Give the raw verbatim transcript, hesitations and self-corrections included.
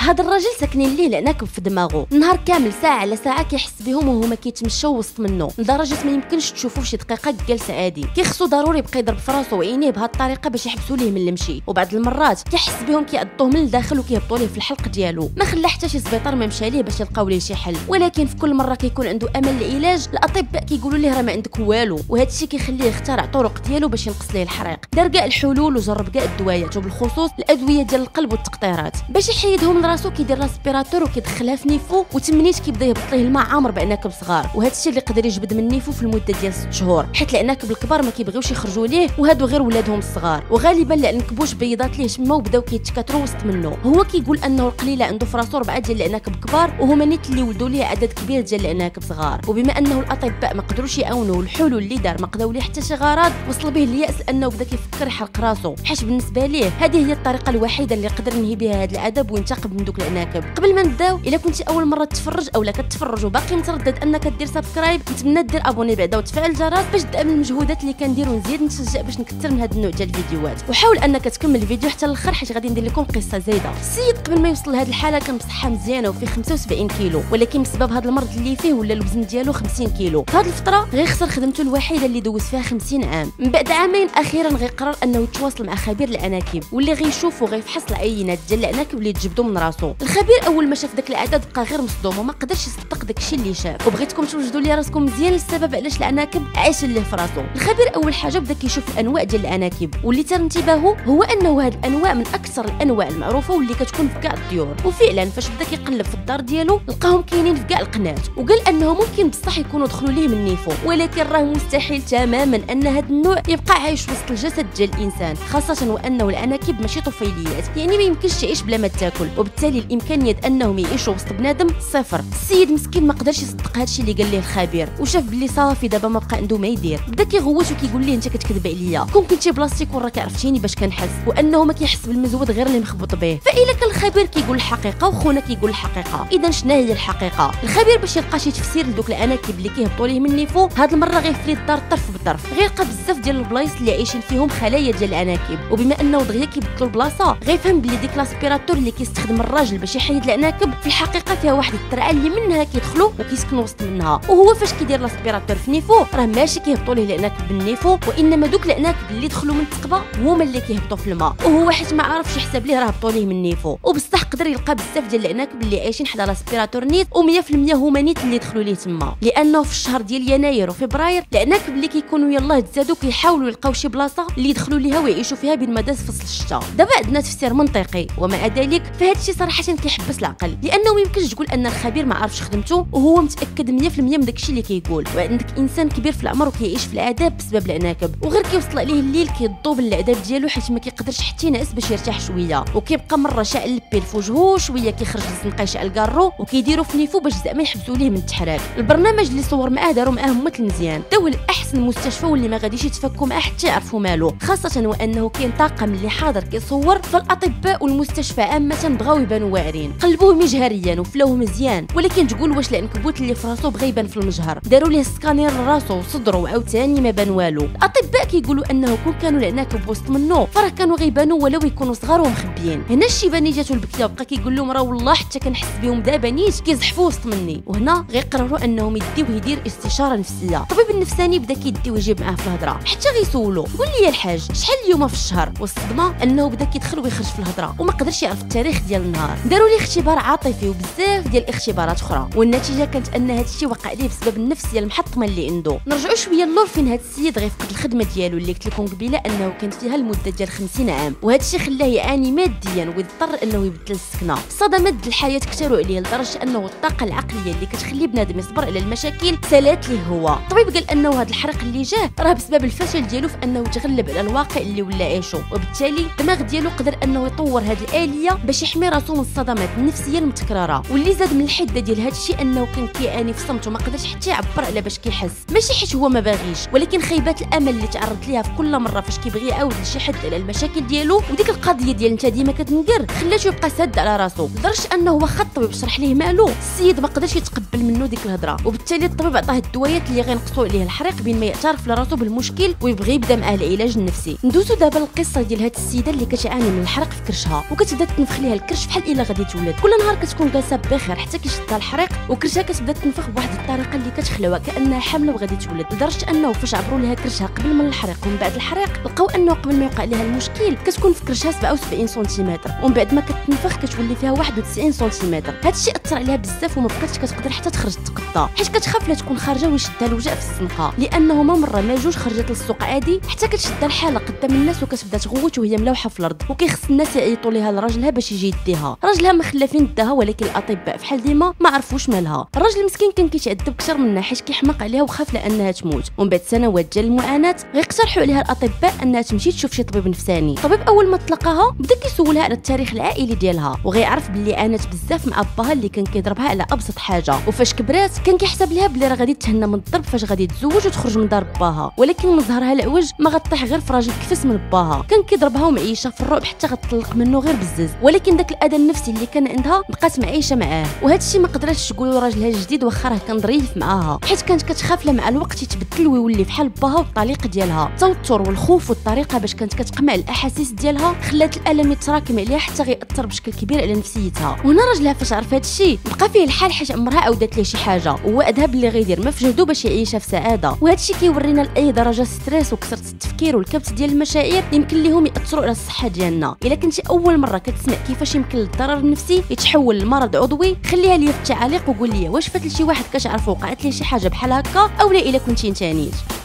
هاد الراجل ساكنين ليه العناكب في دماغه، نهار كامل ساعه على ساعه كيحس بهم وهما كيتمشاو وسط منه لدرجه ما يمكنش تشوفوه شي دقيقه جالس عادي. كيخصو ضروري يبقى يضرب في راسو وعينيه بهاد الطريقه باش يحبسوا ليه من المشي، وبعض المرات كيحس بهم كيعضوه من الداخل وكيهبطوا ليه في الحلق ديالو. ما خلى حتى شي سبيطار ما مشى ليه باش يلقاو ليه شي حل، ولكن في كل مره كيكون عنده امل العلاج الاطباء كيقولوا ليه راه ما عندك والو، وهذا الشيء كيخليه يخترع طرق ديالو باش ينقص ليه الحريق. دار كاع الحلول وجرب كاع الدوايات وبالخصوص الادويه ديال القلب والتقطيرات باش يحيدهم من راسو. كيدير لاسبيراتور وكيدخلها في نيفو، وتمنيت كيبدا يهبط ليه الماء عامر بعناكب صغار، وهذا الشيء اللي قدر يجبد من نيفو في المده ديال ست شهور، حيت العناكب الكبار ما كيبغيوش يخرجوا ليه وهادو غير ولادهم الصغار، وغالبا العنكبوش بيضات ليه تما وبداو كيتكاثروا وسط منه. هو كيقول انه القليله عنده في راسو ربعه ديال العناكب كبار وهما نيت اللي ولدوا ليه عدد كبير ديال العناكب صغار، وبما انه الاطباء ما قدروش يعاونوه الحلول اللي دار ما قداو ليه حتى شي غرض، وصل به الياس انه بدا كيفكر يحرق راسو، حيت بالنسبه ليه هذه هي الطريقه الوحيده اللي يقدر ينهي بها هذا العذاب وينتقم من دوك العناكب. قبل ما نبداو، الا كنتي اول مره تتفرج اولا كتفرج وباقي متردد انك دير سبسكرايب، نتمنى دير ابوني بعدا وتفعل الجرس باش تدعم المجهودات اللي كنديرو، ونزيد نتشجع باش نكثر من هذا النوع ديال الفيديوهات. وحاول انك تكمل الفيديو حتى الاخر حيت غادي ندير لكم قصه زايده. السيد قبل ما يوصل لهذه الحاله كان بصحه مزيانه وفيه خمسة وسبعين كيلو، ولكن بسبب هذا المرض اللي فيه ولا الوزن ديالو خمسين كيلو. في هذه الفتره غيخسر خدمته الوحيده اللي دوز فيها خمسين عام. من بعد عامين اخيرا غيقرر انه يتواصل مع خبير العناكب واللي غيشوف وغيفحص العينات ديال العناكب اللي تجبدوا من راسو. الخبير اول ما شاف داك العدد بقى غير مصدوم وما قدرش يصدق داكشي اللي شاف، وبغيتكم توجدوا لي راسكم مزيان السبب علاش العناكب عايش اللي في راسو. الخبير اول حاجه بدا كيشوف الانواع ديال العناكب، واللي تر انتباهه هو انه هاد الانواع من اكثر الانواع المعروفه واللي كتكون في كاع الطيور. وفعلا فاش بدا كيقلب في الدار ديالو لقاهم كاينين في كاع القنات، وقال انه ممكن بصح يكونوا دخلوا ليه من نيفو، ولكن راه مستحيل تماما ان هاد النوع يبقى عايش وسط الجسد ديال الانسان، خاصه وانه العناكب ماشي طفيليات، يعني ما يمكنش تعيش بلا ما تاكل، وبالتالي الامكانيه انهم يعيشوا وسط بنادم صفر. السيد مسكين ما قدرش يصدق هادشي اللي قال ليه الخبير، وشاف باللي صافي دابا ما بقى عنده ما يدير. بدا كيغوت وكيقول ليه انت كتكذب عليا، كون كنتي بلاصتي كون راك عرفتيني باش كنحس، وانه ما كيحس بالمزود غير اللي مخبوط به. فإلا كان الخبير كيقول الحقيقه وخونا كيقول الحقيقه، اذا شنو هي الحقيقه؟ الخبير باش يلقى شي تفسير لدوك العناكب اللي كيهبطوا ليه من نيفو، هاد المره غيفري الدار طرف بطرف، غيلقى بزاف ديال البلايص اللي عايشين فيهم خلايا ديال العناكب، وبما انه دغيا كيبدلوا البلاصه غيفهم بلي ديك لاسبيراتور اللي كيستخدم الراجل باش يحيد العناكب في الحقيقه فيها واحد الترعه اللي منها كيدخلوا وكيسكنوا وسط منها. وهو فاش كيدير لاسبيراتور في نيفو راه ماشي كيهبطوا ليه العناكب بالنيفو، وانما دوك العناكب اللي دخلوا من الثقبه هما اللي كيهبطوا في الماء، وهو حيت ما عرفش يحسب ليه راه هبطوا ليه من نيفو. وبصح قدر يلقى بزاف ديال العناكب اللي عايشين حدا لاسبيراتور نيت، ومية في المية هما نيت اللي دخلوا ليه تما، لانه في الشهر ديال يناير وفبراير العناكب اللي كيكونوا يلاه تزادوا كيحاولوا يلقاو شي بلاصه اللي يدخلوا ليها ويعيشوا فيها بين مدى فصل الشتاء. دابا عندنا تفسير منطقي، ومع ذلك فهاد الشيء صراحه كيحبس العقل، لانه ما يمكنش تقول ان الخبير ما عرفش خدمته وهو متاكد مية في المية من داكشي اللي كيقول، وعندك انسان كبير في العمر وكيعيش في العذاب بسبب العناكب، وغير كيوصل عليه الليل كيضوب العذاب ديالو حيت ما كيقدرش حتى ينعس باش يرتاح شويه، وكيبقى مره شاعل البيل في وجهه شويه كيخرج الزنقه شاعل كارو، وكيديروا في نيفو باش زعما يحبسوا ليه من التحراك. البرنامج اللي صور معاه داروا معاه ممثل مزيان، داو لاحسن مستشفى واللي ما غاديش يتفكوا معاه حتى يعرفوا مالو، خاصه وانه كاين طاقم اللي حاضر كيصور، فالاطباء والمستشفى عامه بغاو يبانوا واعرين، قلبوه مجهريا وفلوه مزيان، ولكن تقول واش العنكبوت اللي في راسو بغى يبان في المجهر، داروا ليه سكانير لراسو وصدرو وعاوتاني ما بان والو. الاطباء كيقولوا انه كون كانوا العناكب وسط منه فراه كانوا غيبانوا ولو يكونوا صغار ومخبيين. هنا الشيباني جاتو البكيه وبقى كيقول لهم راه والله حتى كنحس بهم دابا نيت كيزحفوا وسط مني، وهنا غيقرروا انهم يديوه يدير استشاره نفسيه. الطبيب النفساني بدا كيديو يجيب معاه في الهضره حتى غيسولو قول لي يا الحاج شحال اليوم في الشهر، والصدمه انه بدا كيدخل ويخرج في الهضره وما قدرش يعرف التاريخ ديال النهار. داروا ليه اختبار عاطفي وبزاف ديال الاختبارات اخرى، والنتيجه كانت ان هذا الشيء وقع ليه بسبب النفسيه المحطمه اللي عنده. نرجعوا شويه للور فين هذا السيد غيفقد الخدمه ديالو اللي قلت لكم قبيله انه كانت فيها المده ديال خمسين عام، وهذا الشيء خلاه يعاني ماديا ويضطر انه يبدل السكنه. الصدمات ديال الحياه كثروا عليه لدرجه انه الطاقه العقليه اللي كتخلي بنادم يصبر على المشاكل سالات ليه هو. الطبيب قال انه هذا الحرق اللي جاه راه بسبب الفشل ديالو في انه يتغلب على الواقع اللي ولا عايشو، وبالتالي الدماغ ديالو قدر انه يطور هذه الاليه باش يحمي راسو من الصدمات النفسيه المتكرره. واللي زاد من الحده ديال هذا الشيء انه كان كيعاني في صمت وما قدرش حتى يعبر على باش كيحس، ماشي حيت هو ما باغيش، ولكن خيبات الامل اللي تعرض ليها في كل مره فاش كيبغي يعاود لشي حد على المشاكل ديالو، وديك القضيه ديال انت ديما كتنكر خلاته يبقى ساد على راسو، لدرجه انه واخا الطبيب شرح ليه مالو السيد ما قدرش يتقبل منه ديك الهضره، وبالتالي الطبيب عطاه الدويات اللي غينقصوا عليه الحريق بين ما يعترف لراسو بالمشكل ويبغي يبدا معاه العلاج النفسي. ندوزو دابا القصه ديال هاد السيده اللي كتعاني من الحرق في كرشها، وكتبدا تنفخ ليها الكرش في بحال الا غادي تولد. كل نهار كتكون جالسه بخير حتى كيشدها الحريق وكرشها كتبدا تنفخ بواحد الطريقه اللي كتخلوها كانها حامله وغادي تولد، لدرجه انه فاش عبروا لها كرشها قبل من الحريق ومن بعد الحريق لقاو انه قبل ما يوقع لها المشكل كتكون في كرشها سبعة وسبعين سنتيمتر ومن بعد ما كتنفخ كتولي فيها واحد وتسعين سنتيمتر. هذا الشيء اثر عليها بزاف وما بقاتش كتقدر حتى تخرج تقطع، حيت كتخاف لا تكون خارجه ويشدها الوجع في الزنقه، لانه ما مره ما جوج خرجت للسوق عادي حتى كتشدها الحاله قدام الناس وكتبدا تغوت وهي ملوحه في الارض، وكيخص الناس يعيطوا ليها لراجلها باش يجي يديها. راجلها ما خلا فين داها، ولكن الاطباء بحال ديما ما عرفوش مالها. الراجل المسكين كان كيتعذب كثر منها حيت كيحماق عليها وخاف لانها تموت. ومن بعد سنوات ديال المعاناه غيقترحوا عليها الاطباء انها تمشي تشوف شي طبيب نفساني. الطبيب اول ما تلقاها بدا كيسولها على التاريخ العائلي ديالها وغيعرف باللي عانت بزاف مع باها اللي كان كيضربها على ابسط حاجه، وفاش كبرات كان كيحسب لها بلي راه غادي تهنى من الضرب فاش غادي تزوج وتخرج من دار باها، ولكن مظهرها العوج ما غطيح غير في راجل كفس من باها، كان كيضربها ومعيشه في الرعب حتى غتطلق منه غير بالزز، ولكن داك الاذى النفسي اللي كان عندها بقات معيشه معاه. وهذا الشيء ما قدراتش تقول راجلها الجديد واخا راه كان ظريف معاها، حيت كانت كتخاف مع الوقت يتبدل ويولي بحال باها والطليق ديالها. التوتر والخوف والطريقه باش كانت كتقمع الاحاسيس ديالها خلات الالم يتراكم عليها حتى غيأثر بشكل كبير على نفسيتها. وهنا راجلها فاش عرف هذا الشيء بقى فيه الحال حيت عمرها عاودت ليه شي حاجه ووعدها باللي غيدير ما في جهدو باش يعيشها في سعاده. وهذا الشيء كيورينا لاي درجه ستريس وكثره التفكير والكبت ديال المشاعر يمكن ليهم ياثروا على الصحه ديالنا. الا كنتي اول مره كتسمع كيفاش يمكن الضرر النفسي يتحول لمرض عضوي خليها لي في التعاليق وقول لي واش فات لشي واحد كتعرف وقعت ليه شي حاجه بحال هكا، اولا الا كنتي انت نيت.